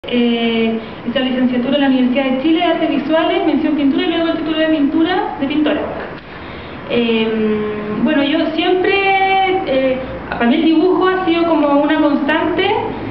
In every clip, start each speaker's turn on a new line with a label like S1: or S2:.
S1: Hice la licenciatura en la Universidad de Chile de Artes Visuales, mención pintura y luego el título de pintura de pintora. Bueno, yo siempre, para mí el dibujo ha sido como una constante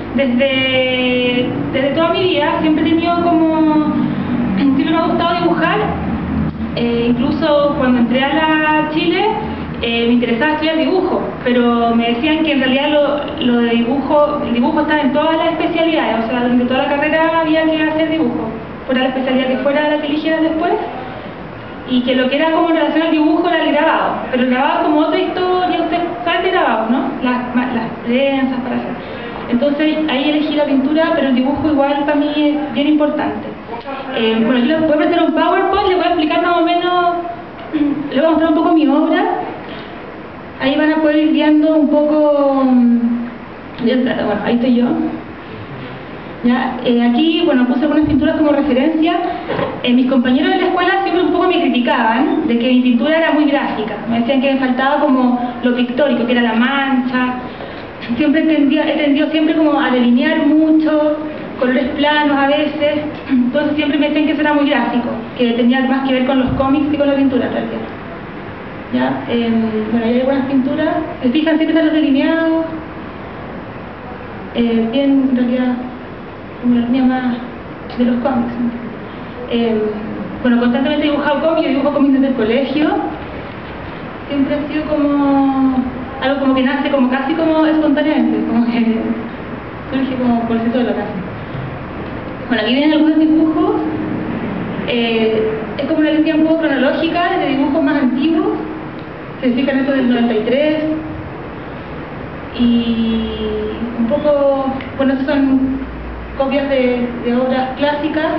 S1: desde toda mi vida. Siempre he tenido como, siempre me ha gustado dibujar. Incluso cuando entré a la Chile me interesaba estudiar dibujo, pero me decían que en realidad el dibujo estaba en todas las especialidades, o sea, durante toda la carrera había que hacer dibujo, fuera la especialidad que fuera la que eligieras después, y que lo que era como en relación al dibujo era el grabado, pero el grabado es como otra historia. Usted sabe de grabado, ¿no? Las prensas para hacer. Entonces ahí elegí la pintura, pero el dibujo igual para mí es bien importante. Bueno, yo les voy a presentar un PowerPoint, les voy a explicar más o menos, les voy a mostrar un poco mi obra. Ahí van a poder ir viendo un poco, bueno, ahí estoy yo. ¿Ya? Aquí, bueno, puse algunas pinturas como referencia. Mis compañeros de la escuela siempre un poco me criticaban de que mi pintura era muy gráfica. Me decían que me faltaba como lo pictórico, que era la mancha. Siempre he tendido siempre como a delinear mucho, colores planos a veces. Entonces siempre me decían que eso era muy gráfico, que tenía más que ver con los cómics que con la pintura en realidad. ¿Ya? Bueno, hay algunas pinturas, se fijan, siempre están los delineados, bien, en realidad, como la línea más de los cómics. Bueno, constantemente he dibujado cómics, yo dibujo cómics desde el colegio. Siempre ha sido como algo como que nace como casi como espontáneamente, como que surge como por sí solo casi. Bueno, aquí vienen algunos dibujos, es como una línea un poco cronológica de dibujos más antiguos. Se fijan esto del 93 y un poco, bueno, estas son copias de obras clásicas,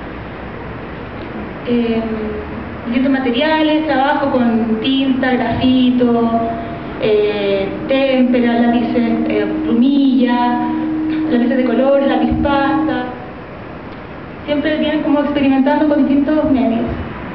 S1: distintos materiales, trabajo con tinta, grafito, témpera, lápices, plumilla, lápices de color, lápiz pasta. Siempre vienen como experimentando con distintos medios.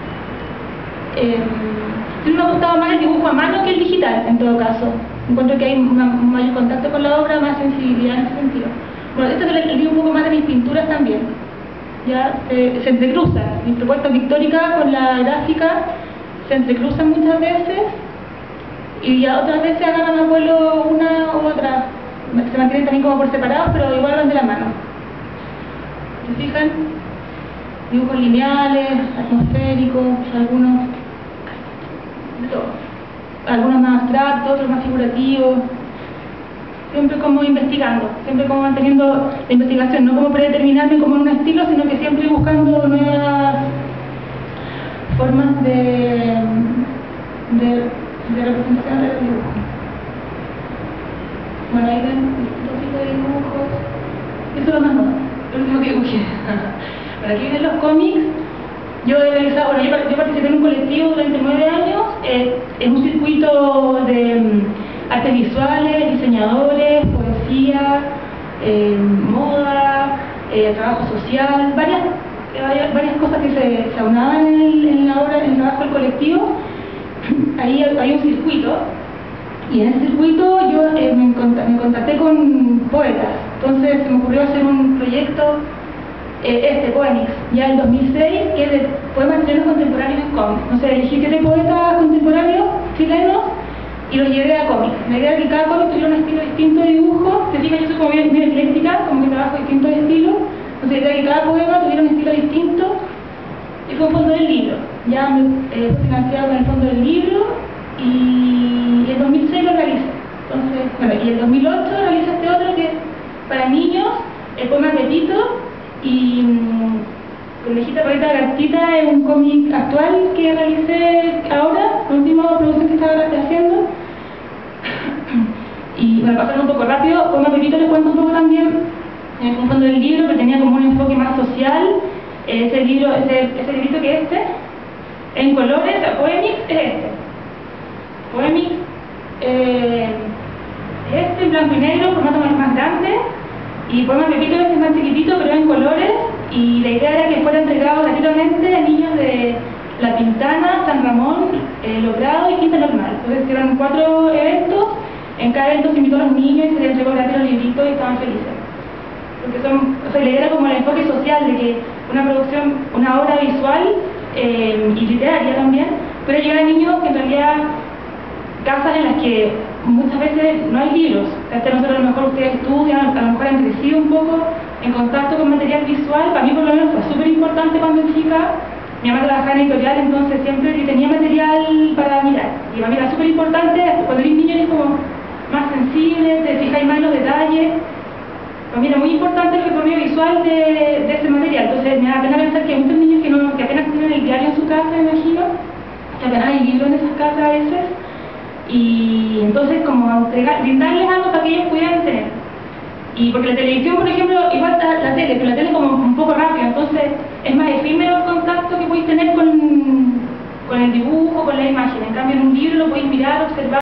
S1: Siempre me ha gustado más el dibujo a mano que el digital, en todo caso. Encuentro que hay un mayor contacto con la obra, más sensibilidad en ese sentido. Bueno, esto es el un poco más de mis pinturas también. Ya se entrecruzan. Mi propuesta pictórica con la gráfica se entrecruzan muchas veces y ya otras veces agarran a vuelo una u otra. Se mantienen también como por separados, pero igual van de la mano. ¿Se fijan? Dibujos lineales, atmosféricos, algunos más abstractos, otros más figurativos, siempre como investigando, siempre como manteniendo la investigación, no como predeterminarme como en un estilo, sino que siempre buscando nuevas formas de representación del dibujo. Bueno, ahí ven distintos tipos de dibujos, eso es lo más nuevo, lo último que dibujé. Bueno, aquí vienen los cómics. Yo he realizado, bueno, yo participé en un colectivo durante 9 años, en un circuito de artes visuales, diseñadores, poesía, moda, trabajo social, varias cosas que se aunaban en la obra, en el trabajo del colectivo. Ahí hay un circuito, y en ese circuito yo me contacté con poetas. Entonces se me ocurrió hacer un proyecto, Poemix, ya en 2006, que es de poemas chilenos contemporáneos en cómics. Entonces elegí 7 poetas contemporáneos chilenos y los llevé a cómics. La idea era que cada cómic tuviera un estilo distinto de dibujo. Se fijan, yo soy como bien ecléctica, como que trabajo distintos estilos. Entonces la idea era que cada poema tuviera un estilo distinto y fue un fondo del libro. Ya fue financiado con el fondo del libro y en 2006 lo realicé. Entonces, bueno, y en 2008 realicé este otro que es para niños, el poema Pepito. Y con Lejita Roleta Gatita es un cómic actual que realicé ahora, la última producción que estaba haciendo. Y bueno, para pasar un poco rápido, Poema Pepito les cuento un poco también en el fondo del libro, que tenía como un enfoque más social. Ese librito que es en colores, Poemix es este. Poemix en blanco y negro, formato más grande. Y Poema Pepito es más chiquitito, pero en colores, y la idea era que fuera entregado gratuitamente a niños de La Pintana, San Ramón, Los Prados y Quinta Normal. Entonces hicieron 4 eventos, en cada evento se invitó a los niños y se les entregó gratis los libritos y estaban felices. porque o sea, la idea era como el enfoque social de que una producción, una obra visual y literaria también, pero llegar a niños que en realidad, casas en las que muchas veces no hay libros. Nosotros a lo mejor ustedes estudian, a lo mejor han crecido un poco en contacto con material visual. Para mí por lo menos fue súper importante cuando chica. Mi mamá trabajaba en editorial, entonces siempre tenía material para mirar. Y para mí era súper importante, cuando eres niño eres como más sensible, te fijáis más en los detalles. Para mí era muy importante el recorrido visual de ese material. Entonces me da pena pensar que hay muchos niños que apenas tienen el diario en su casa, me imagino, que apenas hay libros en esas casas a veces. Y entonces como brindarles algo para que ellos pudieran tener. Y porque la televisión, por ejemplo, igual está la tele, pero la tele es como un poco rápida, entonces es más efímero el contacto que podéis tener con el dibujo, con la imagen. En cambio en un libro lo podéis mirar, observar.